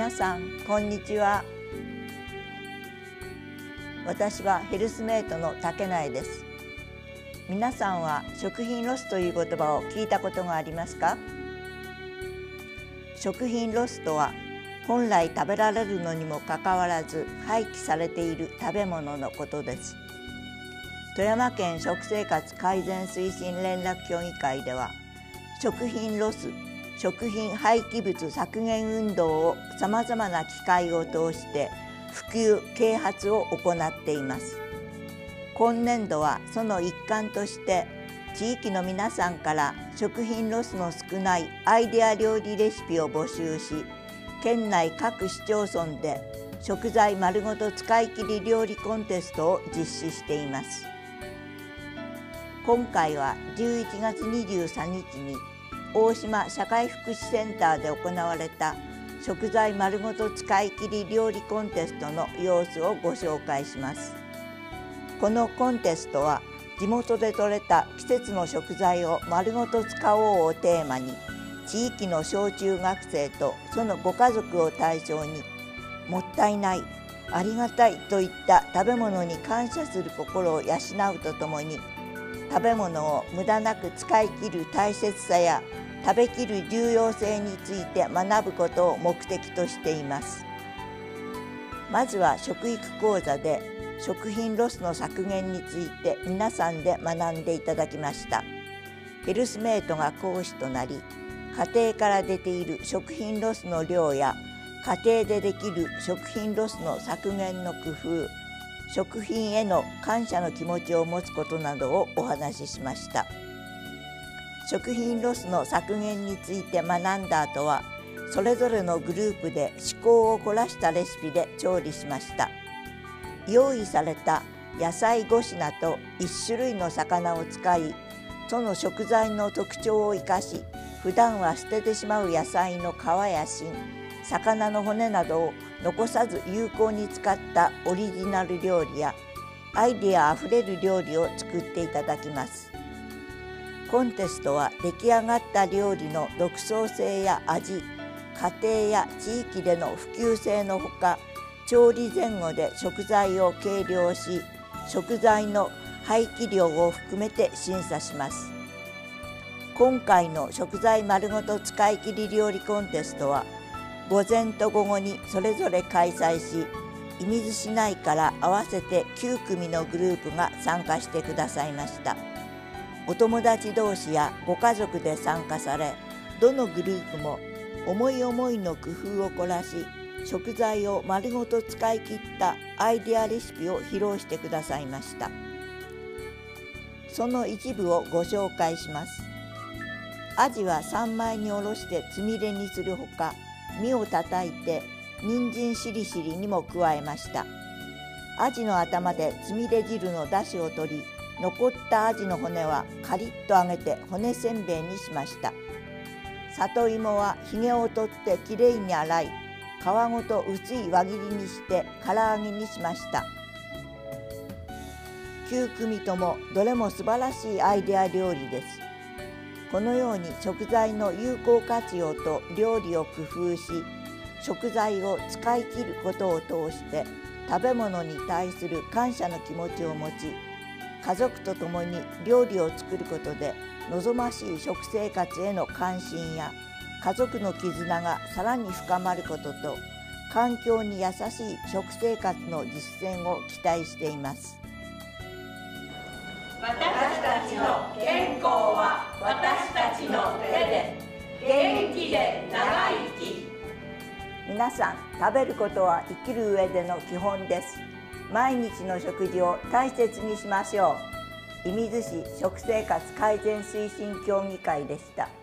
皆さんこんにちは。私はヘルスメイトの竹内です。皆さんは食品ロスという言葉を聞いたことがありますか？食品ロスとは本来食べられるのにもかかわらず廃棄されている食べ物のことです。富山県食生活改善推進連絡協議会では食品ロス、食品廃棄物削減運動をさまざまな機会を通して普及・啓発を行っています。今年度はその一環として地域の皆さんから食品ロスの少ないアイデア料理レシピを募集し、県内各市町村で食材丸ごと使い切り料理コンテストを実施しています。今回は11月23日に大島社会福祉センターで行われた食材丸ごと使い切り料理コンテストの様子をご紹介します。このコンテストは地元で採れた季節の食材を丸ごと使おうをテーマに、地域の小中学生とそのご家族を対象にもったいない、ありがたいといった食べ物に感謝する心を養うとともに、食べ物を無駄なく使い切る大切さや食べきる重要性について学ぶことを目的としています。まずは食育講座で食品ロスの削減について皆さんで学んでいただきました。ヘルスメイトが講師となり、家庭から出ている食品ロスの量や家庭でできる食品ロスの削減の工夫、食品への感謝の気持ちを持つことなどをお話ししました。食品ロスの削減について学んだ後は、それぞれのグループで趣向を凝らしたレシピで調理しました。用意された野菜5品と1種類の魚を使い、その食材の特徴を生かし、普段は捨ててしまう野菜の皮や芯、魚の骨などを残さず有効に使ったオリジナル料理やアイデアあふれる料理を作っていただきます。コンテストは出来上がった料理の独創性や味、家庭や地域での普及性のほか、調理前後で食材を計量し、食材の廃棄量を含めて審査します。今回の食材丸ごと使い切り料理コンテストは午前と午後にそれぞれ開催し、射水市内から合わせて9組のグループが参加してくださいました。お友達同士やご家族で参加され、どのグループも思い思いの工夫を凝らし、食材を丸ごと使い切ったアイデアレシピを披露してくださいました。その一部をご紹介します。アジは三枚におろしてつみれにするほか、身を叩いて人参しりしりにも加えました。アジの頭でつみれ汁の出汁を取り、残ったアジの骨はカリッと揚げて骨せんべいにしました。里芋はひげを取ってきれいに洗い、皮ごと薄い輪切りにして唐揚げにしました。9組ともどれも素晴らしいアイデア料理です。このように食材の有効活用と料理を工夫し、食材を使い切ることを通して食べ物に対する感謝の気持ちを持ち、家族と共に料理を作ることで望ましい食生活への関心や家族の絆がさらに深まることと、環境に優しい食生活の実践を期待しています。 私たちの健康は私たちの手で、元気で長生き。 皆さん、食べることは生きる上での基本です。毎日の食事を大切にしましょう。射水市食生活改善推進協議会でした。